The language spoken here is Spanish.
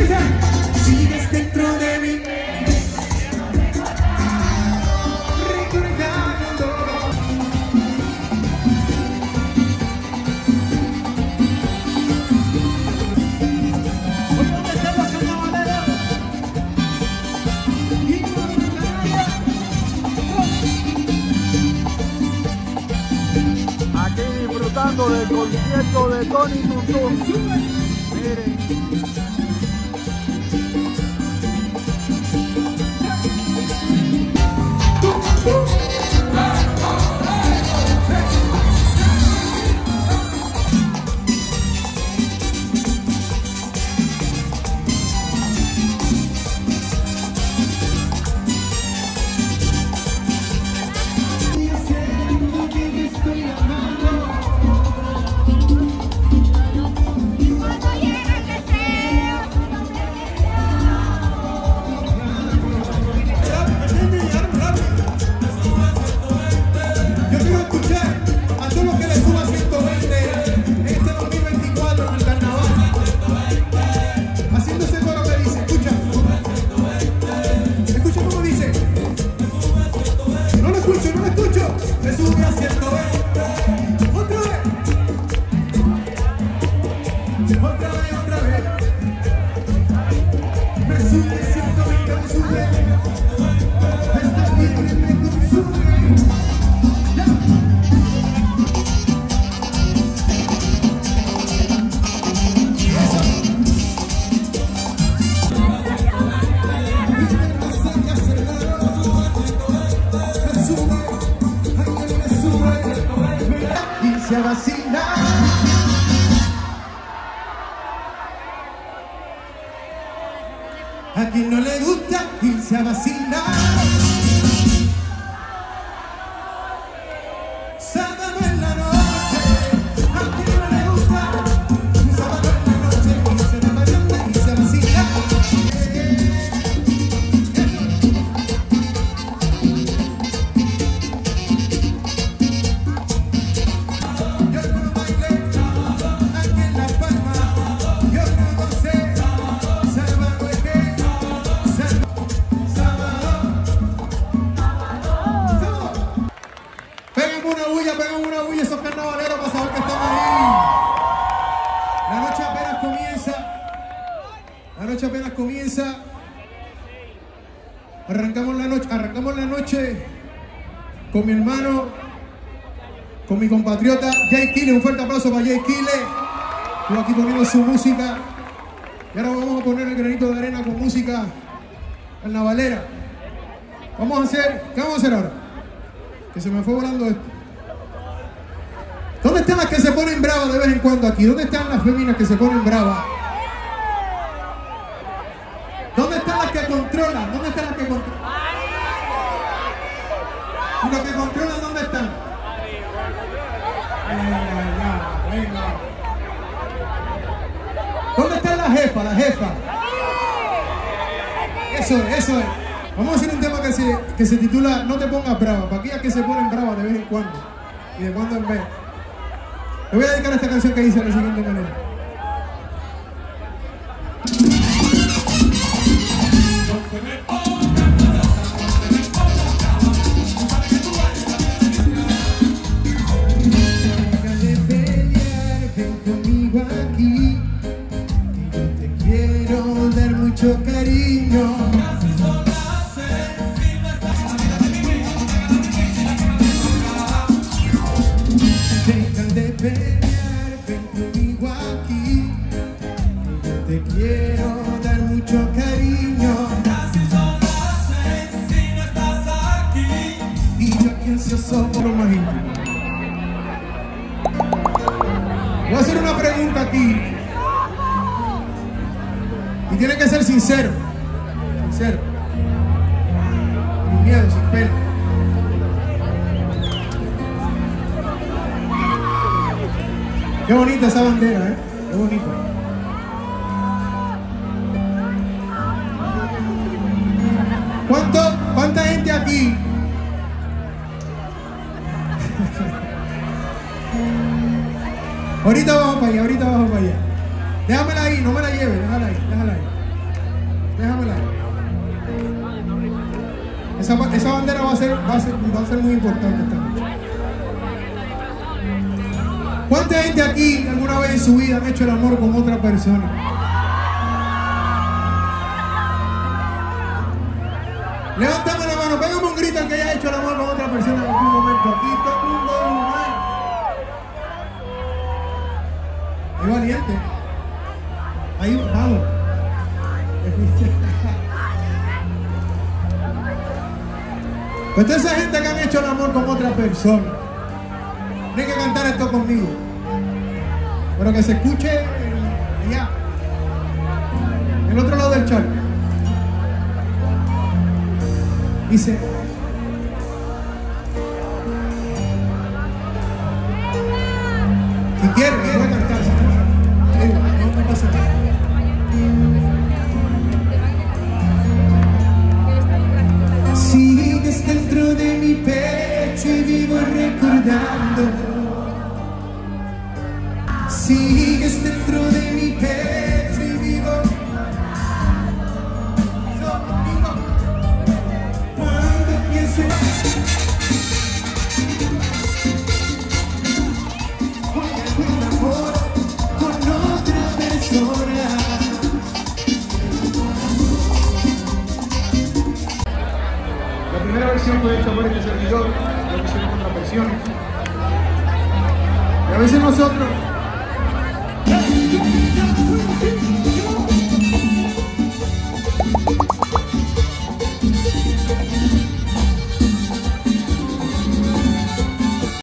Sigues dentro de mí. Aquí disfrutando del concierto de Tony Tuntún. Miren. A quien no le gusta irse a vacilar. Sábado en la noche, a quien no le gusta. Sábado en la noche, irse de parranda, irse a vacilar. Yo no bailé aquí en La Palma. Yo no gocé. Sábado es que pegamos una bulla esos carnavaleros para saber que estamos ahí. La noche apenas comienza. La noche apenas comienza. Arrancamos la noche con mi hermano, con mi compatriota Jay Kile. Un fuerte aplauso para Jay Kile. Estuvo aquí poniendo su música. Y ahora vamos a poner el granito de arena con música carnavalera. Vamos a hacer, ¿qué vamos a hacer ahora? Que se me fue volando esto. ¿Dónde están las que se ponen bravas de vez en cuando aquí? ¿Dónde están las féminas que se ponen bravas? ¿Dónde están las que controlan? ¿Dónde están las que controlan? ¿Y los que controlan dónde están? Venga. ¿Dónde está la jefa? La jefa. Eso es. Vamos a hacer un tema que se titula No te pongas brava. Para aquellas que se ponen bravas de vez en cuando. Y de cuando en vez. Le voy a dedicar esta canción que dice de la siguiente manera. Deja de pelear, ven conmigo aquí, que yo te quiero dar mucho cariño. Deja de pelear, ven conmigo aquí, que yo te quiero dar mucho cariño. Si no estás aquí, Y yo aquí ansioso por lo más íntimo. Voy a hacer una pregunta aquí. Y tiene que ser sincero. Sincero. Sin miedo, sin pena. Qué bonita esa bandera, ¿eh? Qué bonita. ¿Cuánta gente aquí? Ahorita vamos para allá, Déjamela ahí, no me la lleve, déjala ahí. va a ser muy importante esta noche. ¿Cuánta gente aquí alguna vez en su vida han hecho el amor con otra persona? Levántame la mano, pégame un grito al que haya hecho el amor con otra persona en algún momento. Aquí todo el mundo es valiente. Ahí vamos. Pues toda esa gente que han hecho el amor con otra persona, tienen que cantar esto conmigo, pero que se escuche allá, el otro lado del charco. Dice: si quieres, voy a cantar, no pasa nada. Sigues dentro de mi pecho y vivo recordando. Sigues dentro de mi pecho y vivo. Cuando pienso en un amor con otra persona. La primera versión fue hecha por este servidor, la hicieron otras versiones. Y a veces nosotros